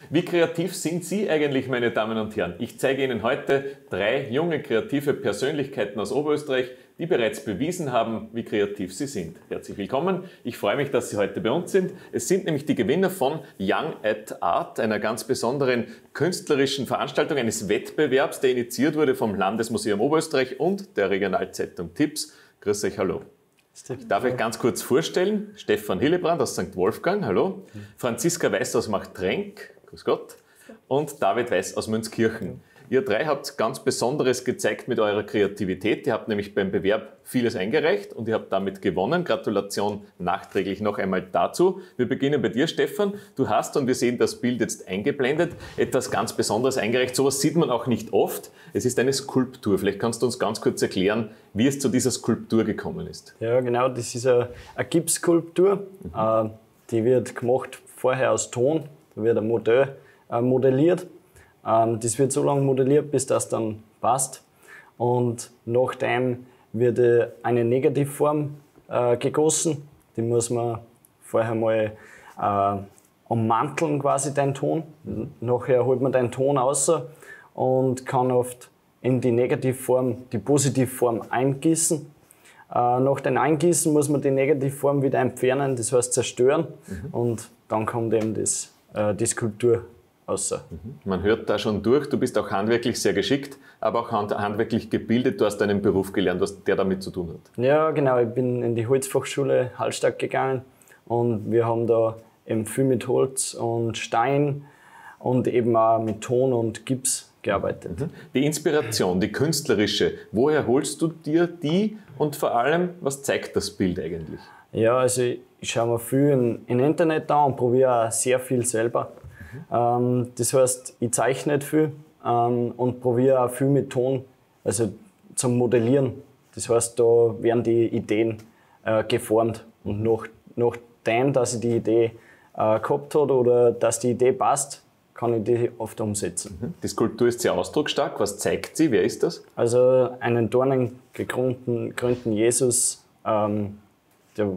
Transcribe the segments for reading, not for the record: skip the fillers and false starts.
Wie kreativ sind Sie eigentlich, meine Damen und Herren? Ich zeige Ihnen heute 3 junge, kreative Persönlichkeiten aus Oberösterreich, die bereits bewiesen haben, wie kreativ sie sind. Herzlich willkommen. Ich freue mich, dass Sie heute bei uns sind. Es sind nämlich die Gewinner von Young at Art, einer ganz besonderen künstlerischen Veranstaltung, eines Wettbewerbs, der initiiert wurde vom Landesmuseum Oberösterreich und der Regionalzeitung Tipps. Grüß euch, hallo. Ich darf euch ganz kurz vorstellen, Stefan Hillebrand aus St. Wolfgang, hallo. Franziska Weiß aus Machtrenk, grüß Gott. Und David Weiß aus Mönchskirchen. Ihr 3 habt ganz Besonderes gezeigt mit eurer Kreativität. Ihr habt nämlich beim Bewerb vieles eingereicht und ihr habt damit gewonnen. Gratulation nachträglich noch einmal dazu. Wir beginnen bei dir, Stefan. Du hast, und wir sehen das Bild jetzt eingeblendet, etwas ganz Besonderes eingereicht. Sowas sieht man auch nicht oft. Es ist eine Skulptur. Vielleicht kannst du uns ganz kurz erklären, wie es zu dieser Skulptur gekommen ist. Ja, genau. Das ist eine Gipsskulptur. Die wird gemacht vorher aus Ton. Da wird ein Modell modelliert. Das wird so lange modelliert, bis das dann passt. Und nachdem wird eine Negativform gegossen. Die muss man vorher mal ummanteln, quasi den Ton. Nachher holt man den Ton raus und kann oft in die Negativform die Positivform eingießen. Nach dem Eingießen muss man die Negativform wieder entfernen, das heißt zerstören. Und dann kommt eben die Skulptur raus. Man hört da schon durch, du bist auch handwerklich sehr geschickt, aber auch handwerklich gebildet. Du hast einen Beruf gelernt, der damit zu tun hat. Ja, genau. Ich bin in die Holzfachschule Hallstatt gegangen und wir haben da eben viel mit Holz und Stein und eben auch mit Ton und Gips gearbeitet. Die Inspiration, die künstlerische, woher holst du dir die und vor allem, was zeigt das Bild eigentlich? Ja, also ich schaue mir viel im Internet an und probiere auch sehr viel selber. Das heißt, ich zeichne viel und probiere auch viel mit Ton, also zum Modellieren. Das heißt, da werden die Ideen geformt. Und nachdem, dass ich die Idee gehabt habe oder dass die Idee passt, kann ich die oft umsetzen. Die Skulptur ist sehr ausdrucksstark. Was zeigt sie? Wer ist das? Also einen dornengekrönten Jesus, der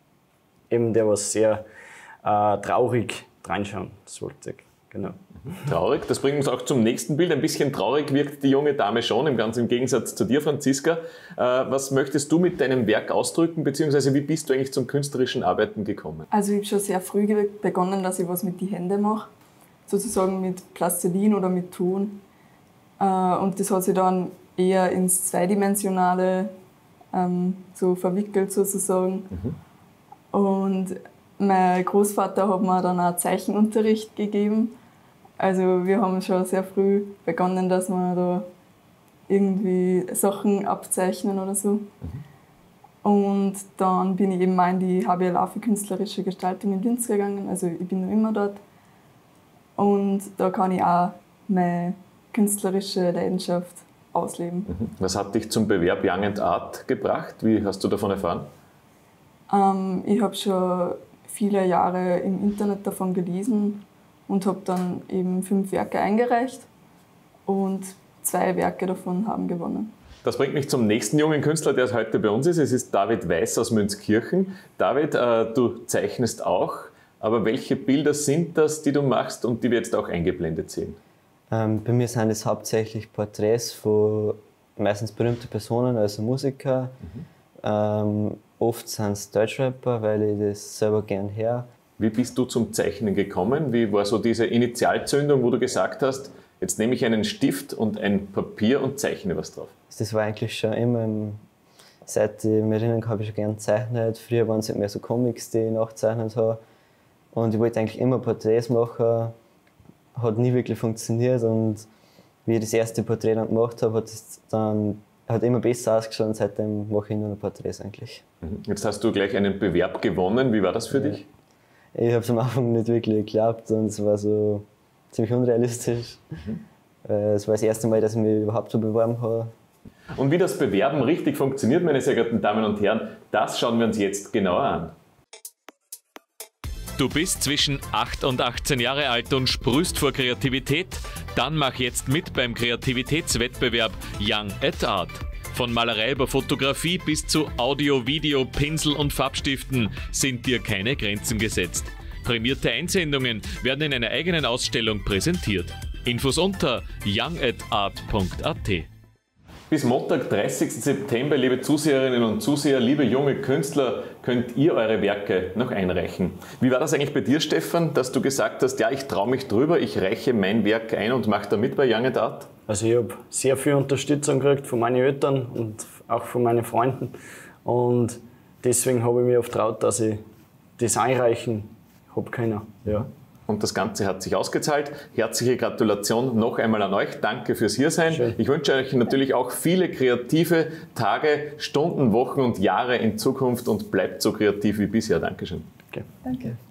was sehr traurig reinschauen sollte. Genau. Traurig, das bringt uns auch zum nächsten Bild. Ein bisschen traurig wirkt die junge Dame schon, im Gegensatz zu dir, Franziska. Was möchtest du mit deinem Werk ausdrücken, beziehungsweise wie bist du eigentlich zum künstlerischen Arbeiten gekommen? Also ich habe schon sehr früh begonnen, dass ich was mit den Händen mache, sozusagen mit Plastilin oder mit Ton. Und das hat sich dann eher ins Zweidimensionale so verwickelt sozusagen. Und mein Großvater hat mir dann auch Zeichenunterricht gegeben. Also wir haben schon sehr früh begonnen, dass wir da irgendwie Sachen abzeichnen oder so. Und dann bin ich eben mal in die HBLA für künstlerische Gestaltung in Linz gegangen. Also ich bin noch immer dort. Und da kann ich auch meine künstlerische Leidenschaft ausleben. Was hat dich zum Bewerb Young at Art gebracht? Wie hast du davon erfahren? Ich habe schon viele Jahre im Internet davon gelesen und habe dann eben 5 Werke eingereicht und 2 Werke davon haben gewonnen. Das bringt mich zum nächsten jungen Künstler, der heute bei uns ist. Es ist David Weiß aus Mönchskirchen. David, du zeichnest auch, aber welche Bilder sind das, die du machst und die wir jetzt auch eingeblendet sehen? Bei mir sind es hauptsächlich Porträts von meistens berühmten Personen, also Musiker. Oft sind es Deutschrapper, weil ich das selber gern höre. Wie bist du zum Zeichnen gekommen? Wie war so diese Initialzündung, wo du gesagt hast, jetzt nehme ich einen Stift und ein Papier und zeichne was drauf? Das war eigentlich schon immer, seit ich mich erinnern kann, habe ich schon gern gezeichnet. Früher waren es halt mehr so Comics, die ich nachgezeichnet habe. Und ich wollte eigentlich immer Porträts machen, hat nie wirklich funktioniert. Und wie ich das erste Porträt dann gemacht habe, hat immer besser ausgeschaut und seitdem mache ich nur noch Porträts eigentlich. Jetzt hast du gleich einen Bewerb gewonnen. Wie war das für dich? Ich habe es am Anfang nicht wirklich geglaubt und es war so ziemlich unrealistisch. Es war das erste Mal, dass ich mich überhaupt so beworben habe. Und wie das Bewerben richtig funktioniert, meine sehr geehrten Damen und Herren, das schauen wir uns jetzt genauer an. Du bist zwischen 8 und 18 Jahre alt und sprühst vor Kreativität? Dann mach jetzt mit beim Kreativitätswettbewerb Young at Art. Von Malerei über Fotografie bis zu Audio, Video, Pinsel und Farbstiften sind dir keine Grenzen gesetzt. Prämierte Einsendungen werden in einer eigenen Ausstellung präsentiert. Infos unter youngatart.at. Bis Montag, 30. September, liebe Zuseherinnen und Zuseher, liebe junge Künstler, könnt ihr eure Werke noch einreichen. Wie war das eigentlich bei dir, Stefan, dass du gesagt hast, ja, ich traue mich drüber, ich reiche mein Werk ein und mache da mit bei Young at Art? Also ich habe sehr viel Unterstützung gekriegt von meinen Eltern und auch von meinen Freunden. Und deswegen habe ich mich getraut, dass ich das einreichen habe können. Ja. Und das Ganze hat sich ausgezahlt. Herzliche Gratulation noch einmal an euch. Danke fürs Hiersein. Schön. Ich wünsche euch natürlich auch viele kreative Tage, Stunden, Wochen und Jahre in Zukunft und bleibt so kreativ wie bisher. Dankeschön. Okay. Danke.